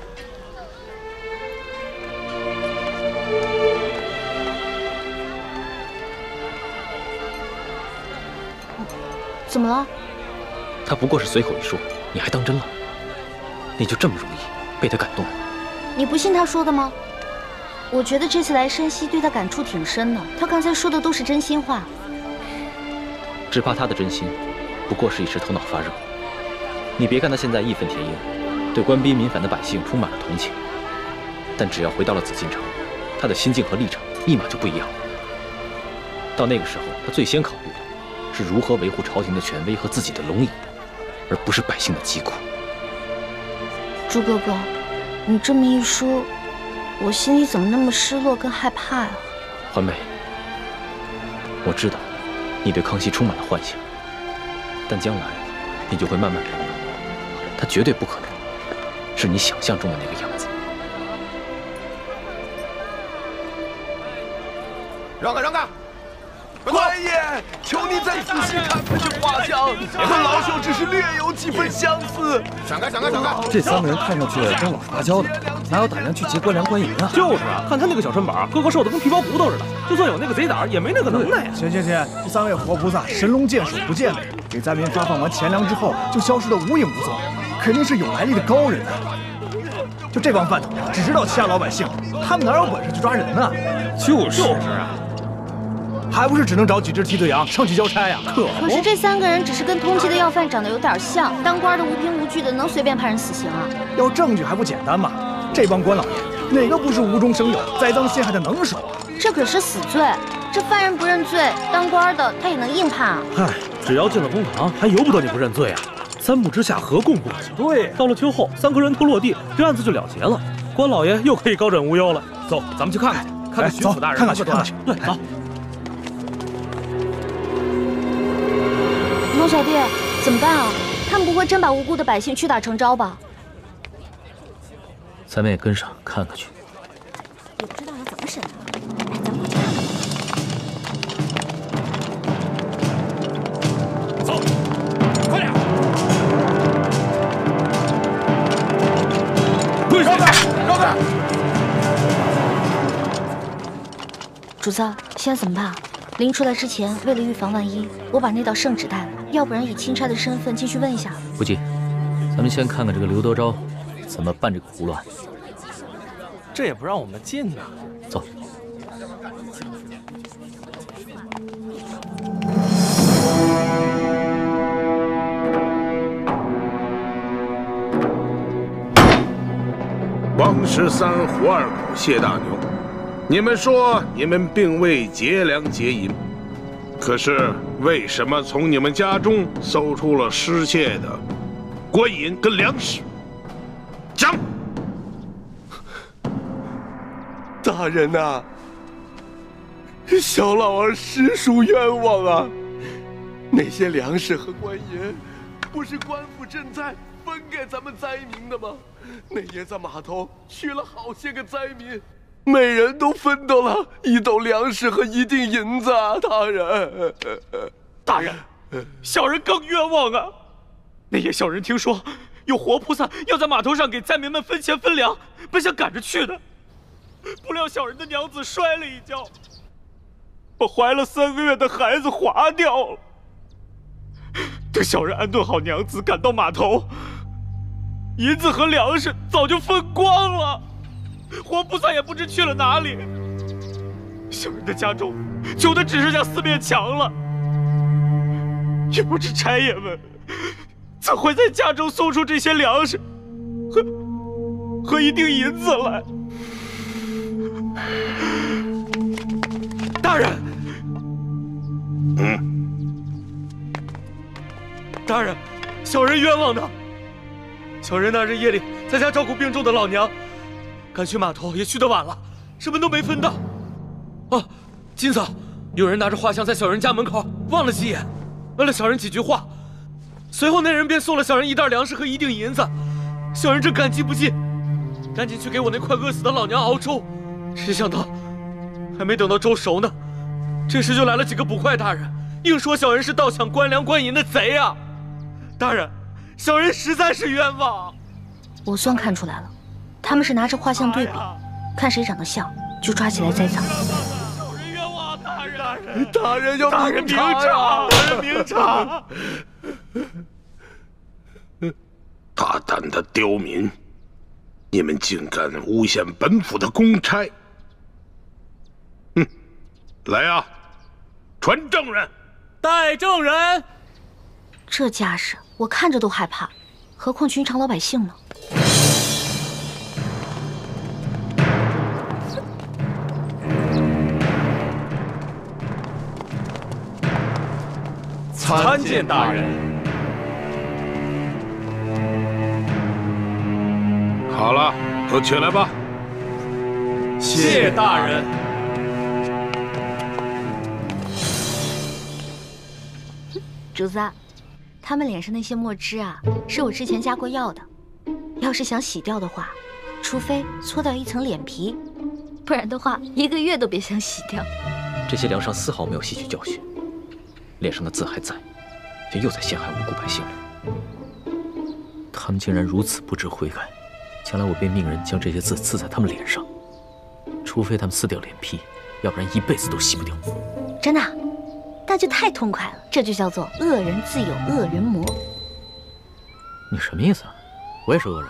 怎么了？ 他不过是随口一说，你还当真了？你就这么容易被他感动？ 你不信他说的吗？我觉得这次来山西对他感触挺深的，他刚才说的都是真心话。 只怕他的真心，不过是一时头脑发热。你别看他现在义愤填膺，对官逼民反的百姓充满了同情，但只要回到了紫禁城，他的心境和立场立马就不一样了。到那个时候，他最先考虑的是如何维护朝廷的权威和自己的龙椅，而不是百姓的疾苦。 朱哥哥，你这么一说，我心里怎么那么失落跟害怕呀？ 环美，我知道你对康熙充满了幻想，但将来你就会慢慢明白，他绝对不可能是你想象中的那个样子。 让开，让开！官爷，求你再仔细看看这画像，和老朽只是略有几分相似。闪开，闪开，闪开！ 这3个人看上去跟老实巴交的，哪有胆量去劫官粮官银啊？ 就是啊，看他那个小身板，个个瘦的跟皮包骨头似的，就算有那个贼胆，也没那个能耐呀。 行，这3位活菩萨神龙见首不见尾，给灾民发放完钱粮之后就消失得无影无踪，肯定是有来历的高人啊！就这帮饭桶，只知道欺压老百姓，他们哪有本事去抓人呢？ 就是啊。 还不是只能找几只替罪羊上去交差呀？ 可是这3个人只是跟通缉的要犯长得有点像，当官的无凭无据的，能随便判人死刑啊？ 要证据还不简单吗？这帮官老爷哪个不是无中生有、栽赃陷害的能手啊？ 这可是死罪，这犯人不认罪，当官的他也能硬判啊。 嗨，只要进了公堂，还由不得你不认罪啊！3步之下，何共不及？对，到了秋后，3颗人头落地，这案子就了结了，官老爷又可以高枕无忧了。走，咱们去看看，看看巡抚大人看看去，看看去。 对，走。 龙小弟，怎么办啊？他们不会真把无辜的百姓屈打成招吧？ 咱们也跟上看看去。 也不知道要怎么审啊！ 走，快点！ 跪下！ 让开！ 主子，现在怎么办？临出来之前，为了预防万一，我把那道圣旨带了，要不然以钦差的身份进去问一下。 不急，咱们先看看这个刘德昭怎么办这个胡乱。 这也不让我们进呢。 走。 王13胡二狗谢大牛，你们说你们并未劫粮劫银，可是为什么从你们家中搜出了失窃的官银跟粮食？讲。 大人呐，小老儿实属冤枉啊！那些粮食和官银，不是官府赈灾分给咱们灾民的吗？那爷在码头娶了好些个灾民，每人都分到了1斗粮食和1锭银子啊！大人， 大人，小人更冤枉啊！那夜小人听说有活菩萨要在码头上给灾民们分钱分粮，本想赶着去的，不料小人的娘子摔了一跤，把怀了3个月的孩子划掉了。等小人安顿好娘子，赶到码头，银子和粮食早就分光了，活菩萨也不知去了哪里。小人的家中穷的只剩下4面墙了，也不知差爷们怎会在家中搜出这些粮食和1锭银子来。大人，大人，小人冤枉的。小人那日夜里在家照顾病重的老娘，赶去码头也去得晚了，什么都没分到。哦，今早有人拿着画像在小人家门口望了几眼，问了小人几句话，随后那人便送了小人1袋粮食和1锭银子。小人正感激不尽，赶紧去给我那快饿死的老娘熬粥，谁想到还没等到粥熟呢，这时就来了几个捕快大人，硬说小人是盗抢官粮官银的贼啊！大人，小人实在是冤枉。 我算看出来了，他们是拿着画像对比，看谁长得像就抓起来栽赃。 大人要明察， 大人明察！ 大胆的刁民，你们竟敢诬陷本府的公差！来啊，传证人！ 带证人！ 这架势，我看着都害怕，何况寻常老百姓呢？ 参见大人。 好了，都起来吧。 谢大人。 主子，他们脸上那些墨汁啊，是我之前加过药的。要是想洗掉的话，除非搓掉1层脸皮，不然的话1个月都别想洗掉。 这些梁上丝毫没有吸取教训，脸上的字还在，却又在陷害无辜百姓了。他们竟然如此不知悔改，将来我便命人将这些字刺在他们脸上，除非他们撕掉脸皮，要不然一辈子都洗不掉。 真的？那就太痛快了，这就叫做恶人自有恶人磨。 你什么意思啊？我也是恶人。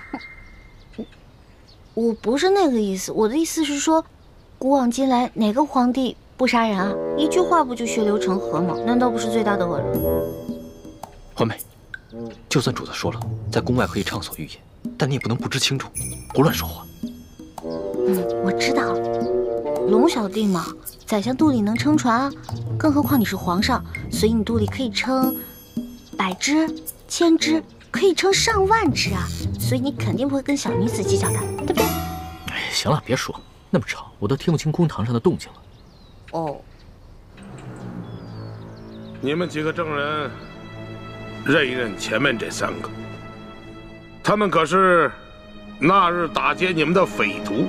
我不是那个意思，我的意思是说，古往今来哪个皇帝不杀人啊？一句话不就血流成河吗？难道不是最大的恶人？ 环美，就算主子说了，在宫外可以畅所欲言，但你也不能不知轻重，胡乱说话。 我知道了。龙小弟嘛，宰相肚里能撑船啊，更何况你是皇上，所以你肚里可以撑100只、1000只，可以撑上万只啊，所以你肯定不会跟小女子计较的，对不对？ 哎，行了，别说那么吵，我都听不清公堂上的动静了。 哦， 你们几个证人，认一认前面这3个，他们可是那日打劫你们的匪徒。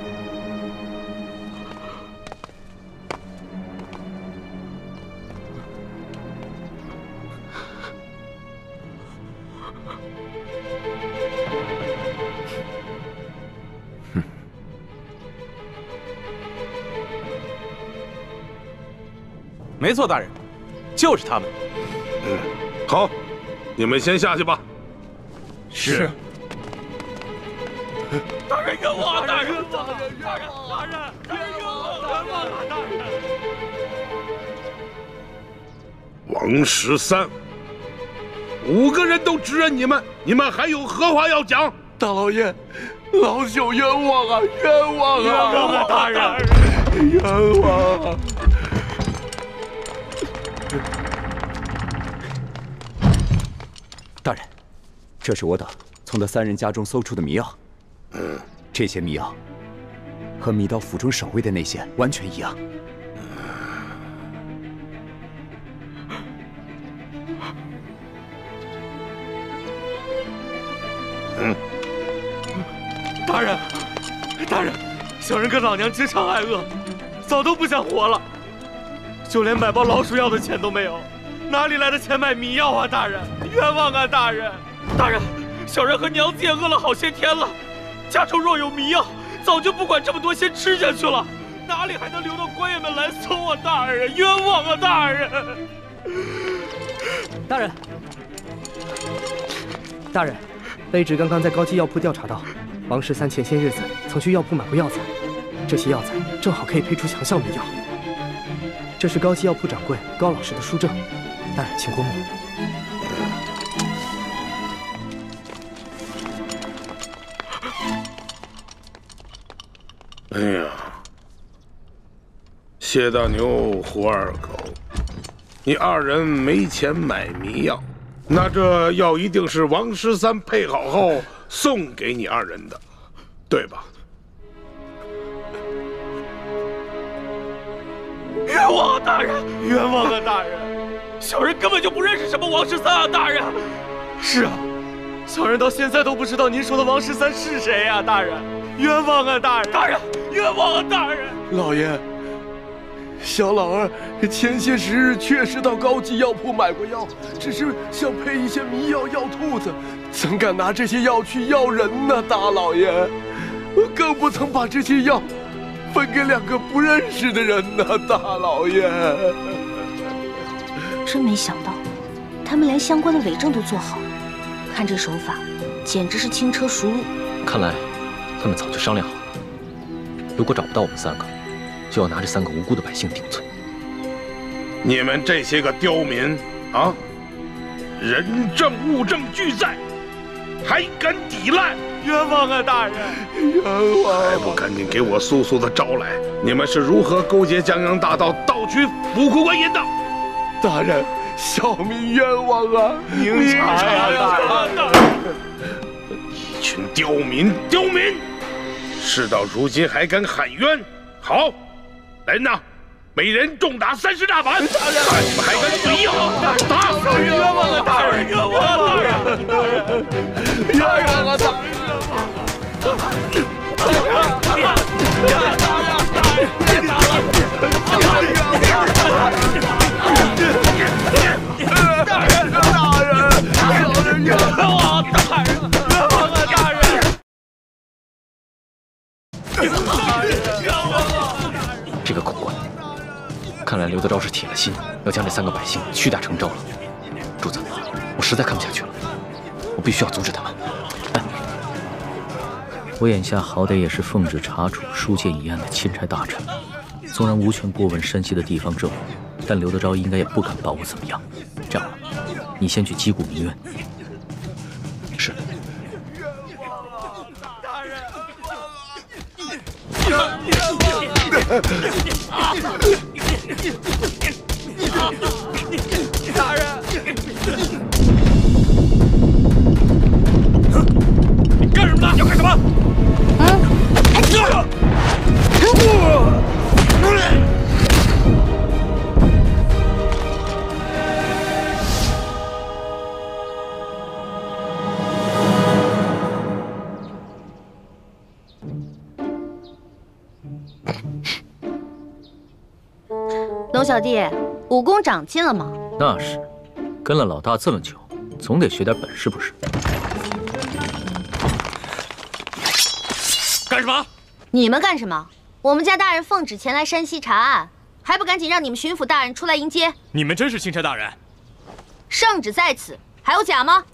没错，大人，就是他们。 好，你们先下去吧。 是。 大人冤枉！大人冤枉！大人冤枉！大人！ 王13， 5个人都指认你们，你们还有何话要讲？ 大老爷，老朽冤枉啊！冤枉啊！ 冤枉啊！大人， 冤枉啊！ 大人，这是我等从那3人家中搜出的迷药。这些迷药和米道府中守卫的那些完全一样。 大人，大人，小人跟老娘直肠挨饿，早都不想活了，就连买包老鼠药的钱都没有，哪里来的钱买迷药啊？大人，冤枉啊！大人，大人，小人和娘子也饿了好些天了，家中若有迷药，早就不管这么多，先吃下去了，哪里还能留到官员们来搜啊？大人，冤枉啊！大人， 大人，大人，卑职刚刚在高级药铺调查到，王13前些日子曾去药铺买过药材，这些药材正好可以配出强效迷药。这是高级药铺掌柜高老师的书证，大人请过目。 哎呀，谢大牛、胡二狗，你2人没钱买迷药，那这药一定是王13配好后送给你2人的，对吧？ 冤枉啊，大人！冤枉啊，大人！小人根本就不认识什么王13啊，大人！是啊，小人到现在都不知道您说的王13是谁啊，大人！冤枉啊，大人！大人，冤枉啊，大人！ 老爷，小老儿前些时日确实到高级药铺买过药，只是想配一些迷药药兔子，怎敢拿这些药去药人呢？大老爷，更不曾把这些药分给2个不认识的人呢，大老爷。 真没想到，他们连相关的伪证都做好了，看这手法，简直是轻车熟路。 看来他们早就商量好了，如果找不到我们3个，就要拿这3个无辜的百姓顶罪。 你们这些个刁民啊，人证物证俱在，还敢抵赖？ 冤枉啊，大人！ 冤枉！ 还不赶紧给我速速的招来！你们是如何勾结江洋大盗，盗取府库官银的？ 大人，小民冤枉啊！ 明察呀，大人！ 一群刁民，刁民！事到如今还敢喊冤？好，来人呐，每人重打30大板！大人，看你们还敢嘴硬！打！ 冤枉啊，大人！冤枉啊，大人！ 冤枉啊，大人！ 这个狗官，看来刘德昭是铁了心要将这3个百姓屈打成招了。主子，我实在看不下去了，我必须要阻止他们。 我眼下好歹也是奉旨查处书剑一案的钦差大臣，纵然无权过问山西的地方政务，但刘德昭应该也不敢把我怎么样。这样吧，你先去击鼓鸣冤。 是。 大人！你干什么呢？要干什么？ 龙小弟，武功长进了吗？ 那是，跟了老大这么久，总得学点本事不是？ 干什么？ 你们干什么？我们家大人奉旨前来山西查案， 还不赶紧让你们巡抚大人出来迎接？ 你们真是钦差大人？ 圣旨在此，还有假吗？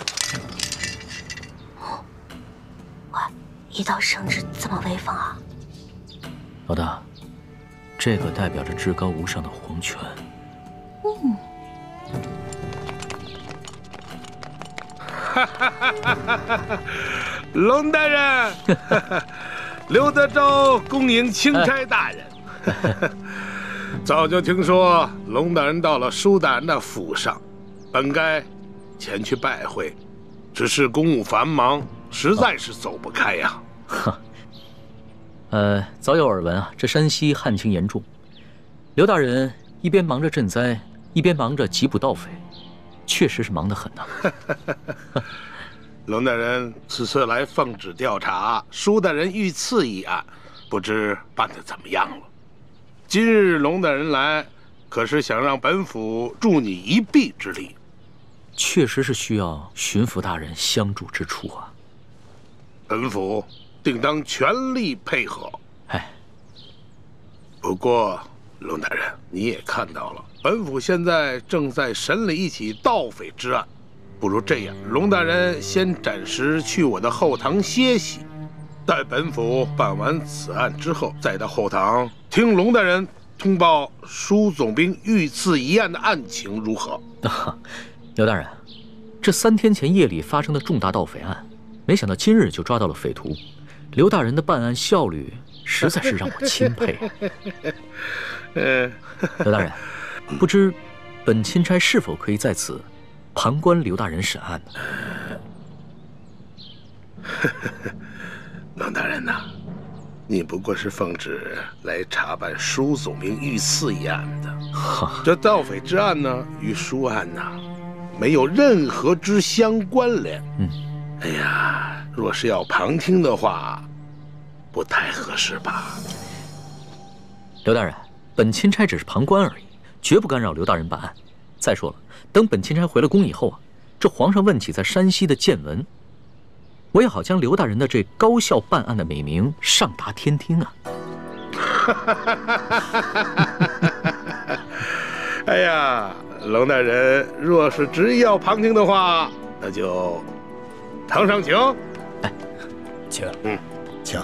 哇，一道圣旨这么威风啊！ 老大，这个代表着至高无上的皇权。 龙大人，刘德昭恭迎钦差大人。早就听说龙大人到了舒大人的府上，本该前去拜会，只是公务繁忙，实在是走不开呀。 早有耳闻啊，这山西旱情严重，刘大人一边忙着赈灾，一边忙着缉捕盗匪，确实是忙得很呐。 龙大人此次来奉旨调查舒大人遇刺一案，不知办得怎么样了？今日龙大人来，可是想让本府助你一臂之力？ 确实是需要巡抚大人相助之处啊。 本府定当全力配合。 哎， 不过龙大人，你也看到了，本府现在正在审理一起盗匪之案，不如这样，龙大人先暂时去我的后堂歇息，待本府办完此案之后，再到后堂听龙大人通报舒总兵遇刺一案的案情如何？ 刘大人，这3天前夜里发生的重大盗匪案，没想到今日就抓到了匪徒。刘大人的办案效率实在是让我钦佩。刘大人，不知本钦差是否可以在此旁观刘大人审案呢？ 龙大人呐，你不过是奉旨来查办舒总兵遇刺一案的，这盗匪之案呢，与舒案呐，没有任何之相关联。哎呀，若是要旁听的话，不太合适吧？ 刘大人，本钦差只是旁观而已，绝不干扰刘大人办案。再说了，等本钦差回了宫以后啊，这皇上问起在山西的见闻，我也好将刘大人的这高效办案的美名上达天听啊！ 哎呀，龙大人若是执意要旁听的话，那就堂上请。 哎， 请。请。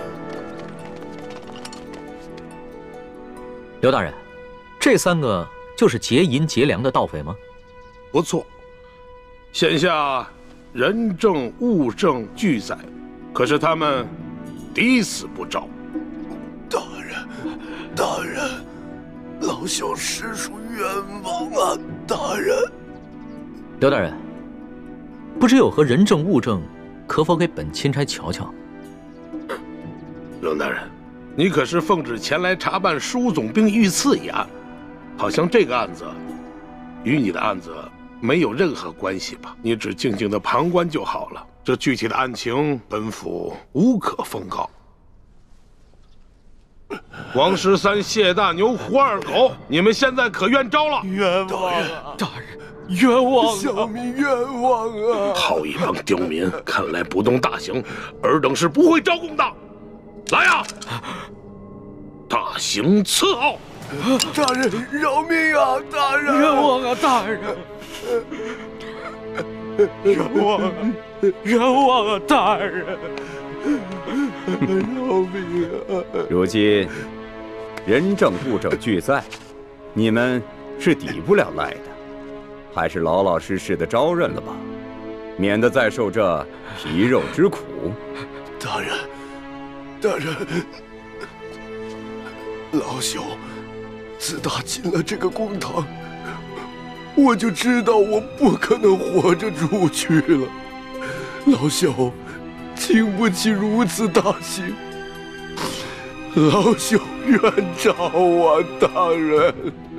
刘大人，这3个就是劫银劫粮的盗匪吗？ 不错，现下人证物证俱在，可是他们抵死不招。 大人，老朽实属冤枉啊！大人， 刘大人，不知有何人证物证，可否给本钦差瞧瞧？ 龙大人，你可是奉旨前来查办舒总兵遇刺一案，好像这个案子与你的案子没有任何关系吧？你只静静的旁观就好了。这具体的案情，本府无可奉告。王13、谢大牛、胡二狗，你们现在可冤招了！ 冤枉啊！大人，冤枉啊！ 小民冤枉啊！ 好一帮刁民，看来不动大刑，尔等是不会招供的。来呀！大刑伺候！ 大人饶命啊！大人， 冤枉啊！大人，冤枉啊！冤枉啊！大人， 饶命啊！ 如今人证物证俱在，你们是抵不了赖的，还是老老实实的招认了吧，免得再受这皮肉之苦。 大人，老朽自打进了这个公堂，我就知道我不可能活着出去了。老朽经不起如此大刑，老朽冤招啊！大人，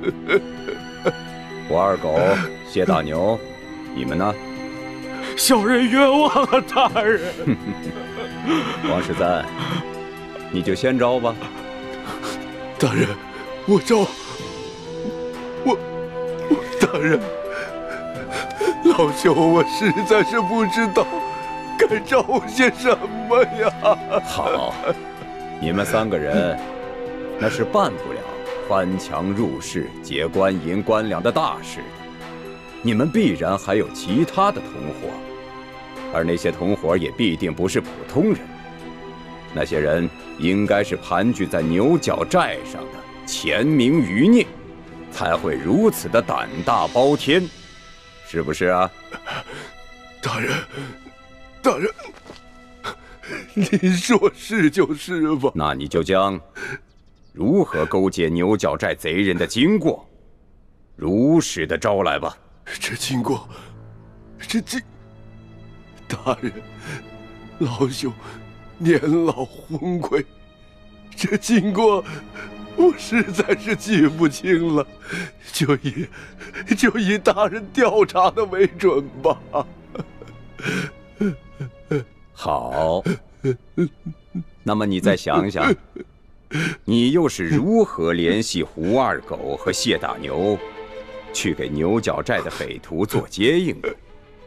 胡二狗、谢大牛，你们呢？ 小人冤枉啊！大人。 王13，你就先招吧。 大人，我招。大人，老朽我实在是不知道该招些什么呀。 好，你们3个人那是办不了翻墙入室、劫官银官粮的大事，你们必然还有其他的同伙，而那些同伙也必定不是普通人。那些人应该是盘踞在牛角寨上的潜明余孽，才会如此的胆大包天，是不是啊？ 大人，大人，您说是就是吧？ 那你就将如何勾结牛角寨贼人的经过，如实的招来吧。 这经过，大人，老朽年老昏聩，这经过我实在是记不清了，就以大人调查的为准吧。 好，那么你再想想，你又是如何联系胡二狗和谢大牛，去给牛角寨的匪徒做接应的？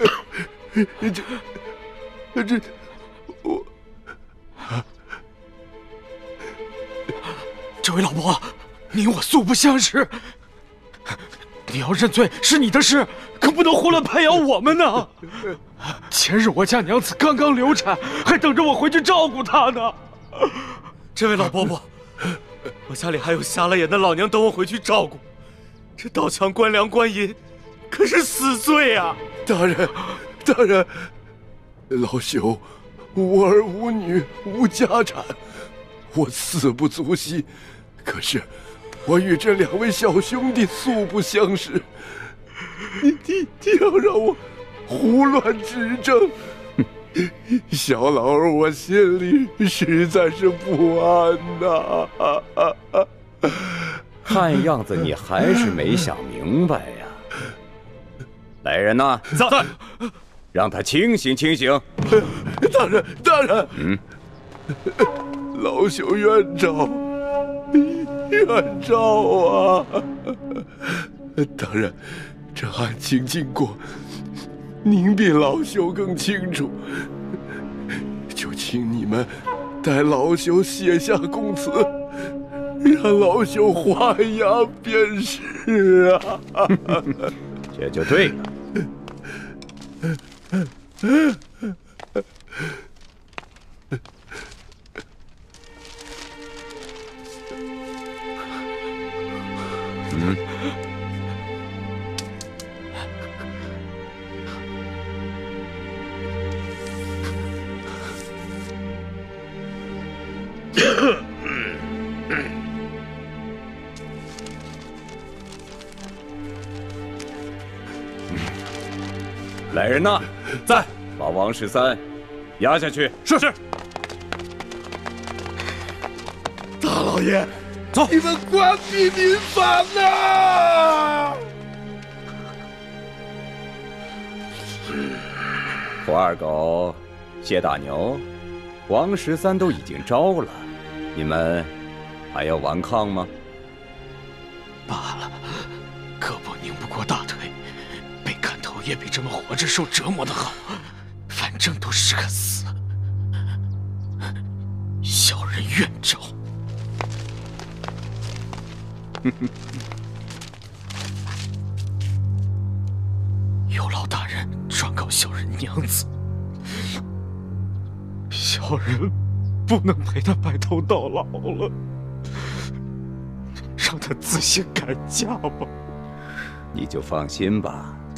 这位老伯，你我素不相识，你要认罪是你的事，可不能胡乱拍咬我们呢。前日我家娘子刚刚流产，还等着我回去照顾她呢。这位老伯伯，我家里还有瞎了眼的老娘等我回去照顾，这盗抢官粮官银，可是死罪啊！ 大人，大人，老朽无儿无女无家产，我死不足惜。可是我与这两位小兄弟素不相识，你要让我胡乱指证，小老儿我心里实在是不安呐。 看样子你还是没想明白呀。来人呐， 在， 让他清醒清醒。 大人，大人，老朽愿照。愿照啊！大人，这案情经过，您比老朽更清楚，就请你们代老朽写下供词，让老朽画押便是啊。 这就对了。来人呐，在，把王13押下去。 是。 大老爷， 走， 你们关闭民反呐！ 胡二狗、谢大牛、王13都已经招了，你们还要顽抗吗？ 罢了，胳膊拧不过大腿，被砍头也比这么活着受折磨的好，反正都是个死。小人愿招。有劳大人转告小人娘子，小人不能陪他白头到老了，让他自行改嫁吧。 你就放心吧，